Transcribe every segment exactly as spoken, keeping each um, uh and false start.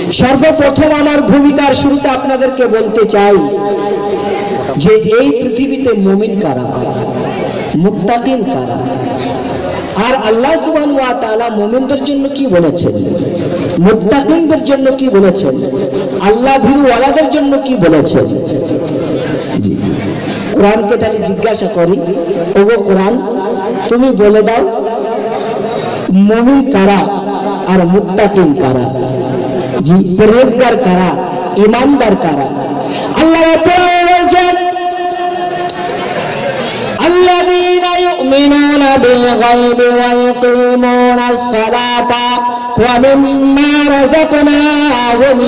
সর্বপ্রথম আমার ভূমিকার শুরুতে আপনাদেরকে বলতে চাই যে এই পৃথিবীতে মুমিন কারা, মুত্তাকিন কারা, আর আল্লাহ সুবহানাহু ওয়া তাআলা মুমিনদের জন্য কি বলেছেন, মুত্তাকিনদের জন্য কি বলেছেন, আল্লাহ ভীরুওয়ালাদের জন্য কি বলেছেন। কোরআনকে তাহলে জিজ্ঞাসা করি, ওগো কোরআন তুমি বলে দাও মুমিন কারা আর মুত্তাকিন কারা, জি পরহেজগার কারা, ঈমানদার কারা। আল্লাহ বলেছেন الذين يؤمنون بالغيب ويقيمون الصلاة ومما رزقناهم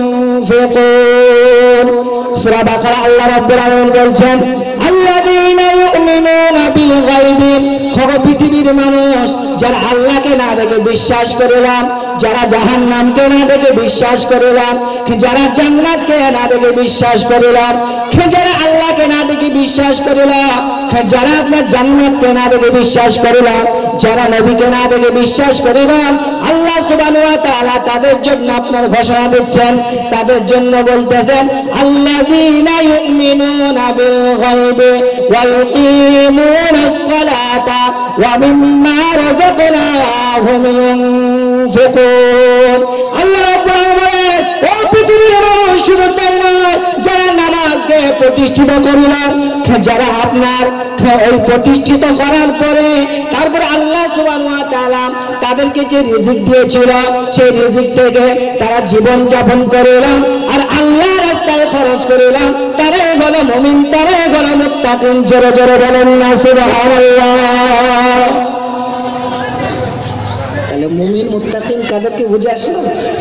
ينفقون। সূরা বাকারা আল্লাহ রাব্বুল আলামিন বলেন الذين يؤمنون بالغيب, পৃথিবীর মানুষ যারা আল্লাহকে না দেখে বিশ্বাস করিলাম, যারা জাহান্নামকে না দেখে বিশ্বাস করিলাম, যারা জান্নাতকে না দেখে বিশ্বাস করিলাম, যারা আল্লাহকে না দেখে বিশ্বাস করিলাম, যারা আপনার জান্নাতকে না দেখে বিশ্বাস করিলাম, যারা নবীকে না দেখে বিশ্বাস করিলাম, আল্লাহ সুবহানাহু ওয়া তাআলা তাদের জন্য আপনার ঘোষণা দিচ্ছেন, তাদের জন্য বলতেছেন আল্লাযীনা ইউমিনুনা বিল গায়বি ওয়া ইউকিমুনাস সালাতা ওয়া মিম্মা রাযাকনাহুম ইউনফিকুন। আল্লাহ রাব্বুল আলামিন ও পৃথিবীর মানুষ শুধু তাই নয়, যারা নামাজকে প্রতিষ্ঠিত করিলাম, যারা আপনার ওই প্রতিষ্ঠিত করার পরে তারপরে আল্লাহ সুবহানাহু ওয়া তাআলা তাদেরকে যে রিজিক দিয়েছিল সেই রিজিক থেকে তারা জীবন যাপন করিলাম আর আল্লাহর রাস্তায় খরচ করিলাম, তারাই হলো মুমিন, তারাই হলো মুত্তাকিন। জোরে জোরে বলেন না সুবহানাল্লাহ। তাহলে মুমিন মুত্তাকিন কাদেরকে বুঝে আসলো?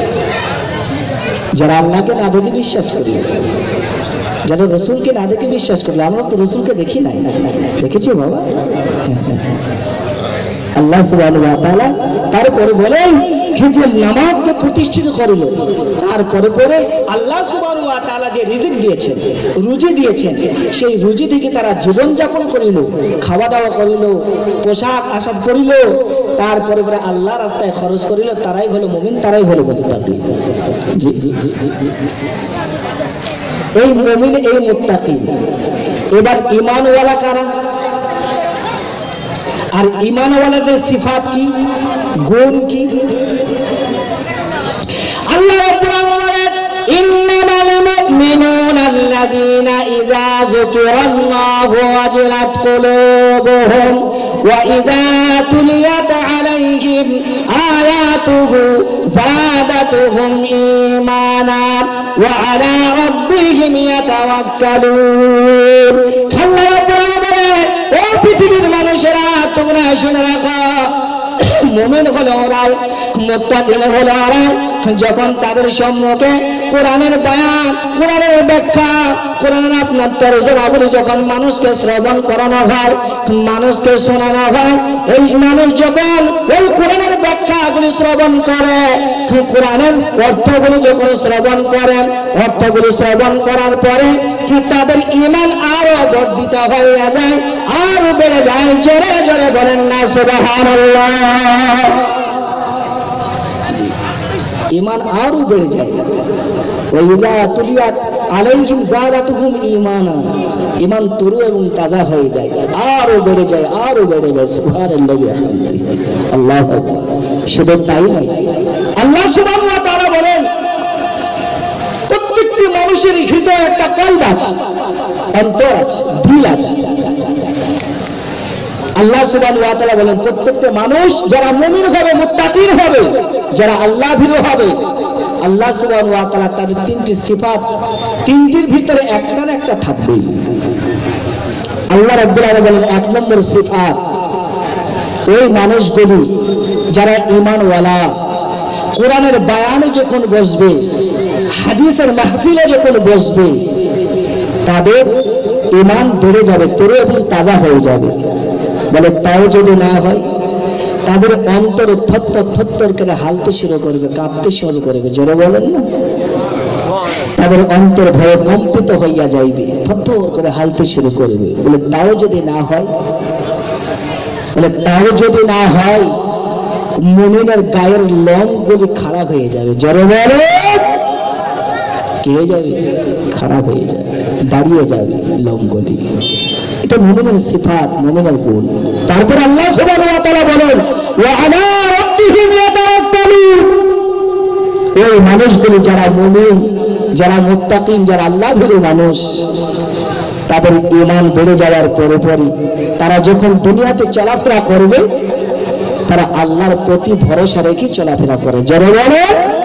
যারা আল্লাহকে না দেখে বিশ্বাস করি, যারা রসুলকে না দেখে বিশ্বাস করলো। আমরা তো রসুলকে দেখি নাই, দেখেছি বাবা? আল্লাহ সুবহানাহু ওয়া তাআলা তারপরে বলেন যে নামাজকে প্রতিষ্ঠিত করিল, তারপরে পরে আল্লাহ সুবহানাহু ওয়া তাআলা যে রিজিক দিয়েছেন, রুজি দিয়েছেন, সেই রুজি থেকে তারা জীবন যাপন করিল, খাওয়া দাওয়া করিল, পোশাক আশাক করিল, তারপরে পরে আল্লাহ রাস্তায় খরচ করিল, তারাই হলো মুমিন, তারাই হলো মুত্তাকি। জি জি জি এই মুমিন, এই মুত্তাকি। এবার ঈমানওয়ালা কারা? আর ঈমানওয়ালাদের সিফাত কি, গুণ কি? আল্লাহ রাব্বুল আলামিন ইন্নামাল মুমিনুনা আল্লাযীনা ইযা যুকিরাল্লাহু ওয়াজিলাত কুলুবুহুম ওয়া ইযা তুলিয়াত আলাইহিম আয়াতুহু যাদাতুহুম ঈমানা ওয়া আলা রাব্বিহিম ইয়াতাওয়াক্কালুন। আল্লাহ রাব্বুল আলামিন ও পৃথিবীর মানুষেরা তোমরা শুনে রাখো, মুমিন হলো ওরা, মুত্তাকিন হলো ওরা যখন তাদের সম্মুখে কোরআনের বয়ান, কোরআনের ব্যাখ্যা, কোরআনের আপনার তরজমাগুলি যখন মানুষকে শ্রবণ করানো হয়, মানুষকে শোনানো হয়, এই মানুষ যখন ওই কোরআনের ব্যাখ্যাগুলি শ্রবণ করে, কোরআনের অর্থগুলি যখন শ্রবণ করেন, অর্থগুলি শ্রবণ করার পরে কি তাদের ঈমান আরো বর্ধিত হয়ে যায়, আরো বেড়ে যায়। জোরে জোরে বলেন না সুবহানাল্লাহ। ঈমান আরো বেড়ে যায়। ওয়াইযা তুলিয়াত আলাইহিম যাদাতুহুম ঈমানা, ঈমান তরু এবং তাজা হয়ে যায়, আরো বেড়ে যায়, আরো বেড়ে যায়। সুবহানাল্লাহ, আল্লাহু আকবার। শুধু তাই নয়, আল্লাহ সুবহানাহু ওয়া তাআলা বলেন প্রত্যেকটি মানুষের হৃদয়ে একটা কলব আছে, অন্তর আছে, দিল আছে। আল্লাহ সুবহানাহু ওয়া তাআলা বলেন প্রত্যেকটা মানুষ যারা মুমিন হবে, মুত্তাকিন হবে, যারা আল্লাহ ভীরু হবে, আল্লাহ সুবহানাহু ওয়া তাআলা তাদের তিনটি সিফাত, তিনটির ভিতরে একটা না একটা থাকবে। আল্লাহ রাব্বুল আলামিন বলেন এক নম্বর সিফাত, ওই মানুষগুলি যারা ঈমানওয়ালা, কোরআনের বয়ানে যখন বসবে, হাদিসের মাহফিলে যখন বসবে, তাদের ঈমান বেড়ে যাবে, তরু এবং তাজা হয়ে যাবে। বলে তাও যদি না হয়, তাদের অন্তর থরথর থরথর করে হালতে শুরু করবে, কাঁপতে শুরু করবে। জোরে বলেন না? তাদের অন্তর ভয়ে কম্পিত হইয়া যাইবে, থরথর করে হালতে শুরু করবে। বলে তাও যদি না হয়, বলে তাও যদি না হয়, মুমিনের গায়ের লোমগুলি খারাপ হয়ে যাবে। জোরে বলেন কি হয়ে যাবে? খারাপ হয়ে যাবে, দাঁড়িয়ে যাবে লঙ্গলি। এটা মুমিনের সিফাত, মুমিনের গুণ। তারপর আল্লাহ সুবহানাহু ওয়া তাআলা বলেন, ওয়া আলা রাব্বিহিম ইয়াতাওয়াক্কালুন। ওই মানুষগুলি যারা মুমিন, যারা মুত্তাকিন, যারা আল্লাহভীরু মানুষ, তাদের ঈমান বেড়ে যাওয়ার পরে পরই তারা যখন দুনিয়াতে চলাফেরা করবে, তারা আল্লাহর প্রতি ভরসা রেখে চলাফেরা করে। যারা বলে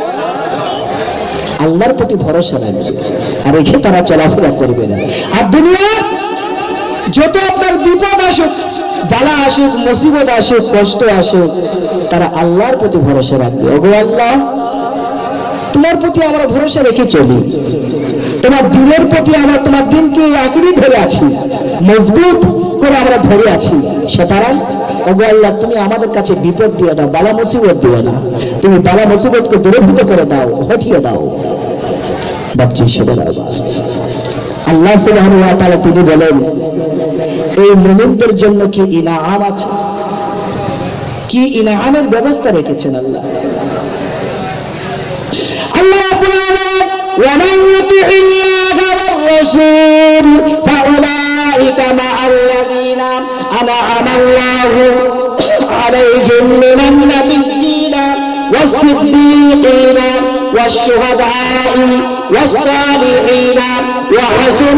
আল্লাহর প্রতি ভরসা রাখবে আর রেখে তারা চলাফেরা করবে না। আর দুনিয়া যত আপনার বিপদ আসুক, বালা আসুক, মুসিবত আসুক, কষ্ট আসুক, তারা আল্লাহর প্রতি ভরসা রাখবে। ওগো আল্লাহ, তোমার প্রতি আমরা ভরসা রেখে চলি, তোমার দিনের প্রতি আমরা তোমার দিনকে আঁকড়ে ধরে আছি, মজবুত করে আমরা ধরে আছি। সুতরাং ওগো আল্লাহ, তুমি আমাদের কাছে বিপদ দিয়ে দাও, বালা মুসিবত দিও না। তুমি বালা মুসিবতকে দূরীভূত করে দাও, হটিয়ে দাও। বাচ্চি সেটা আল্লাহ সুবহানাহু ওয়া তাআলা তিনি বলেন, এই মুমিনদের জন্য কি ইনাম আছে, কি ইনামের ব্যবস্থা রেখেছেন আল্লাহ। আল্লাহ রাব্বুল আলামিন ومن يطع الله والرسول فأولئك مع الذين أنعم الله عليهم من النبيين والصديقين والشهداء والصالحين وحسن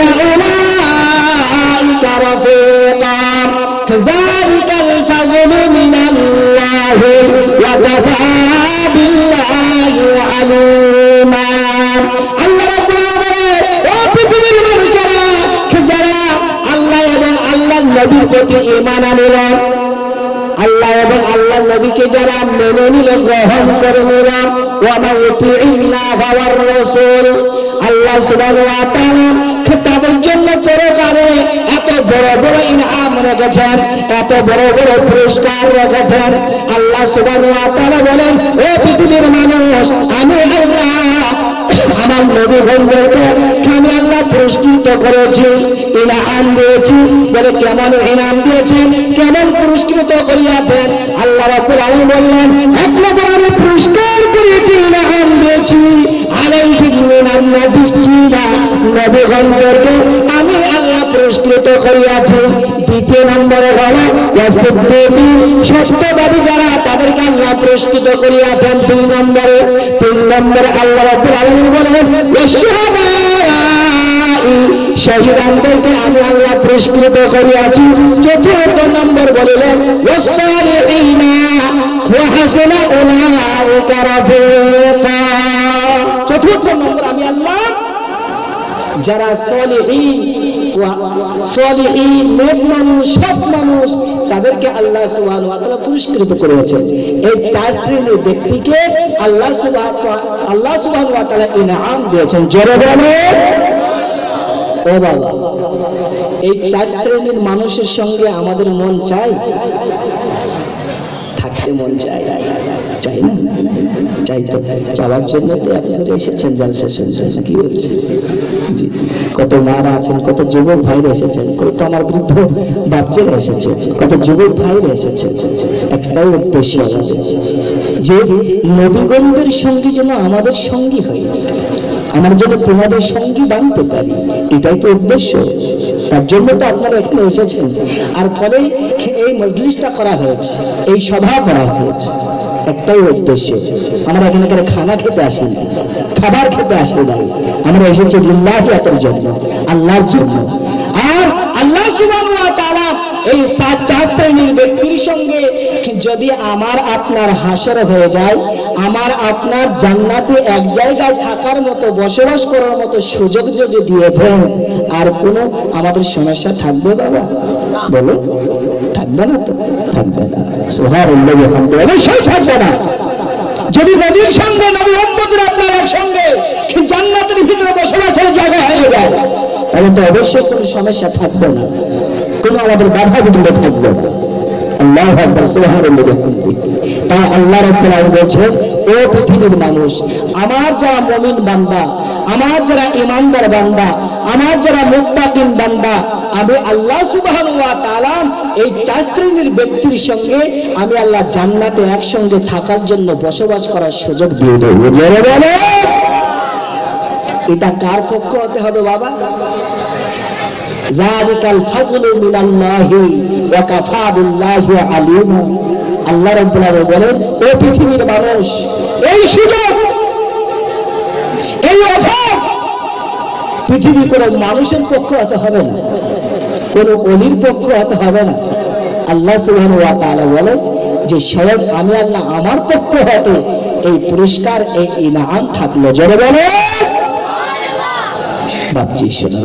أولئك رفيقا ذلك الفضل من الله وكفى بالله عليما। আল্লাহ রাব্বুল আলামিন ও পৃথিবীর মানুষেরা, যারা আল্লাহ এবং আল্লাহর নবীর প্রতি ঈমান আনল, আল্লাহ এবং আল্লাহর নবীকে যারা মেনে নিল, গ্রহণ করে নিল, ওয়া মান ইউতিইল্লাহা ওয়ার রাসূল, আল্লাহ সুবহানাহু ওয়া তাআলা তাদের জন্য পরকালে এত বড় বড় ইনাম রেখেছেন, এত বড় বড় পুরস্কার রেখেছেন। আল্লাহ সুবহানাহু ওয়া তাআলা বলেন, ও পৃথিবীর মানুষ, আমি আল্লাহ আমার নবীগণদেরকে আমি আল্লাহ পুরস্কৃত করেছি, ইনাম দিয়েছি। বলে কেমন ইনাম দিয়েছেন, কেমন পুরস্কৃত করিয়াছেন? আল্লাহ রাব্বুল আলামিন বললেন, এক নম্বর আমি পুরস্কার করেছি, ইনাম দিয়েছি আলাইহিম মিনান নাবিয়্যিনা, নবীগণদেরকে আমি আল্লাহ পুরস্কৃত করিয়াছি। দ্বিতীয় নম্বরে হলো সত্যবাদী যারা, তাদেরকে আল্লাহ পুরস্কৃত করিয়াছেন দুই নম্বরে। তিন নম্বরে আল্লাহ রাব্বুল আলামিন বলেন, শহীদানদেরকে আমি আল্লাহ পুরস্কৃত করিয়াছি। চতুর্থ নম্বর বলিলেন, চতুর্থ নম্বর আমি আল্লাহ যারা সলিহীন, সলিহীন নেক মানুষ, সৎ মানুষ, তাদেরকে আল্লাহ সুবহানাহু ওয়া তাআলা পুরস্কৃত করেছেন। এই চার শ্রেণীর ব্যক্তিকে আল্লাহ আল্লাহ সুবহানাহু ওয়া তাআলা ইনাম দিয়েছেন। জোরে বলে ও বাবা, এই চার শ্রেণীর মানুষের সঙ্গে আমাদের মন চাই, থাকতে মন চাই, চাই না? চাই তো, চাওয়ার জন্য তো আপনারা এসেছেন জালসা শুনছেন, কি হচ্ছে? কত মারা আছেন, কত যুবক ভাইরা এসেছেন, কত আমার বৃদ্ধ বাচ্চারা এসেছে, কত যুবক ভাইরা এসেছে। একটাই উদ্দেশ্য আমাদের, যে নবীগণদের সঙ্গে যেন আমাদের সঙ্গী হয়, আমার জন্য তোমাদের সঙ্গী বানতে পারি, এটাই তো উদ্দেশ্য। তার জন্য তো আপনারা এখানে এসেছেন। আর ফলে এই মজলিসটা করা হয়েছে, এই সভা করা হয়েছে, একটাই উদ্দেশ্য। আমরা এখানে করে খানা খেতে আসি না, খাবার খেতে আসি না, আমরা এসেছি লিল্লাহিয়াতের জন্য, আল্লাহর জন্য। আর আল্লাহ সুবহানাহু ওয়া তাআলা এই সাত চার শ্রেণীর ব্যক্তির সঙ্গে যদি আমার আপনার হাসর হয়ে যায়, আমার আপনার জান্নাতে এক জায়গায় থাকার মতো, বসবাস করার মতো সুযোগ যদি দিয়ে দেন, আর কোনো আমাদের সমস্যা থাকবে বাবা? বলো, থাকবে না তো? থাকবে না। সুবহানাল্লাহ, অবশ্যই থাকবে না। যদি নবীর সঙ্গে, নবী উম্মতের আপনার একসঙ্গে জান্নাতের ভিতরে বসবাসের জায়গা হয়ে যায়, তাহলে তো অবশ্যই কোনো সমস্যা থাকবে না, কোনো আমাদের বাধা বিঘ্ন থাকবে না। আল্লাহু আকবার, সুবহানাল্লাহ। তাই আল্লাহ রাব্বুল আলামিন বলেছেন, ও পৃথিবীর মানুষ, আমার যারা মুমিন বান্দা, আমার যারা ঈমানদার বান্দা, আমার যারা মুত্তাকিন বান্দা, আমি আল্লাহ সুবহানাহু ওয়া তাআলা এই চার শ্রেণীর ব্যক্তির সঙ্গে আমি আল্লাহ জান্নাতে একসঙ্গে থাকার জন্য, বসবাস করার সুযোগ দিয়ে দেব। এটা কার পক্ষ হতে হবে বাবা? যালিকাল ফাজলু মিনাল্লাহি ওয়া কাফা বিল্লাহি আলিমা। আল্লাহ রাব্বুল আলামিন বলেন, ও পৃথিবীর মানুষ, এই সুযোগ, এই অভাব পৃথিবী কোনো মানুষের পক্ষ হতে হবে না, কোনো অলির পক্ষ হতে হবে না। আল্লাহ সুবহানাহু ওয়া তাআলা বলেন যে স্বয়ং আমি আল্লাহ আমার পক্ষ হতে এই পুরস্কার, এই ইনাম থাকলো। জোরে বলে বাপজি শোনা।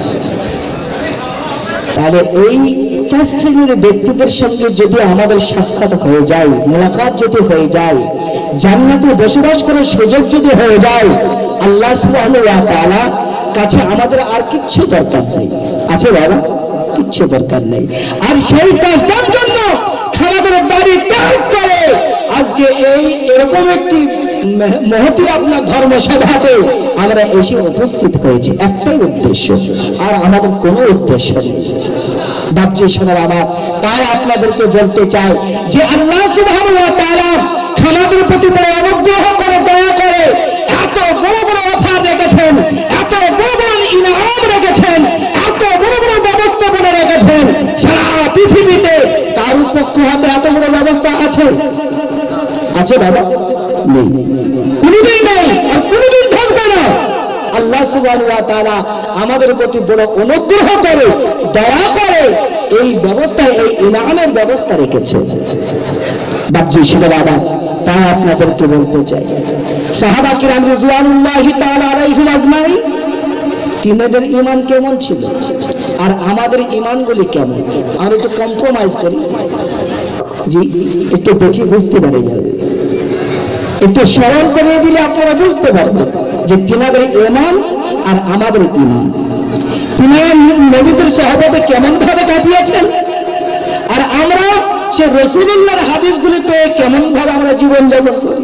তাহলে এই চার শ্রেণীর ব্যক্তিদের সঙ্গে যদি আমাদের সাক্ষাৎ হয়ে যায়, মোলাকাত যদি হয়ে যায়, জান্নাতে বসবাস করার সুযোগ যদি হয়ে যায়, আল্লাহ সুবহানাহু ওয়া তাআলা কাছে আমাদের আর কিচ্ছু দরকার নেই। আছে বাবা? কিচ্ছু দরকার নেই। আর সেই কাজটার জন্য আমাদের বাড়ি ত্যাগ করে আজকে এই এরকম একটি মহতি আপনার ধর্মসভাতে আমরা এসে উপস্থিত হয়েছি, একটাই উদ্দেশ্য, আর আমাদের কোনো উদ্দেশ্য নেই। বাচ্চা শোনার আমার, তাই আপনাদেরকে বলতে চাই যে আল্লাহ সুবহানাহু ওয়া তাআলা আমাদের প্রতি বড় অনুগ্রহ করে, দয়া করে এত বড় বড় অফার রেখেছেন, এত বড় বড় ইনাম রেখেছেন, এত বড় বড় ব্যবস্থাপনা রেখেছেন। সারা পৃথিবীতে তার পক্ষ হাতে এত বড় ব্যবস্থা আছে? আছে বাবা? নেই, কোনদিন নেই, আর কোনদিন থাকবে না। আল্লাহ সুবহানাহু ওয়া তাআলা আমাদের প্রতি বড় অনুগ্রহ করে, দয়া করে এই ব্যবস্থা, এই ইনামের ব্যবস্থা রেখেছে। বাপজি শুনে বাবা, তা আপনাদেরকে বলতে চাই, সাহাবা কিরাম রিজওয়ানুল্লাহি তাআলা আলাইহিম আজমাইন তিনাদের ঈমান কেমন ছিল আর আমাদের ঈমানগুলি কেমন? আমরা একটু কম্প্রোমাইজ করি, জি একটু দেখি বুঝতে পারে যাবে, একটু স্মরণ করে দিলে আপনারা বুঝতে পারবেন যে তিনাদের ঈমান আর আমাদের ঈমান, তিনারা নবীদের সাহাবাতে কেমন ভাবে কাটিয়েছেন আর আমরা সে রাসূলুল্লাহর হাদিসগুলি পেয়ে কেমন ভাবে আমরা জীবন যাপন করি।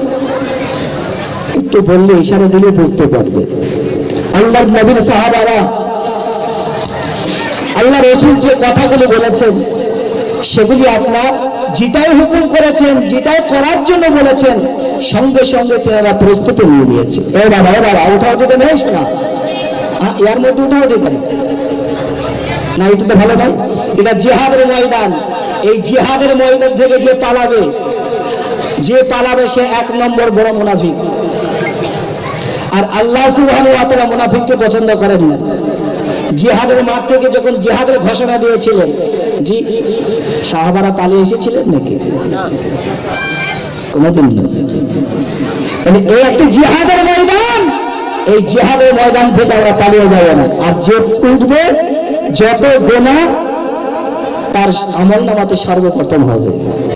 একটু বললে ইশারা দিলে বুঝতে পারবে। আল্লাহর নবীর সাহাবারা আল্লাহ রাসূল যে কথাগুলো বলেছেন সেগুলি আপনার যেটাই হুকুম করেছেন, যেটাই করার জন্য বলেছেন, সঙ্গে সঙ্গে তারা প্রস্তুতি নিয়ে নিয়েছে। এ বাবা, এ বাবা উঠাও দিতে নেই না, এর মধ্যে উঠাও দিতে পারে না, এটা তো ভালো ভাই। এটা জিহাদের ময়দান, এই জিহাদের ময়দান থেকে যে পালাবে, যে পালাবে সে এক নম্বর বড় মুনাফিক। আর আল্লাহ সুবহানাহু ওয়া তাআলা মুনাফিককে পছন্দ করেন না। জিহাদের মাঠ থেকে যখন জিহাদের ঘোষণা দিয়েছিলেন, জি সাহাবারা পালিয়ে এসেছিলেন নাকি? কোনদিন না। এই একটি জিহাদের ময়দান, এই জিহাদের ময়দান থেকে আমরা পালিয়ে যাব না। আর যে উঠবে, যত গোনা তার আমল নামাতে সর্বপ্রথম হবে।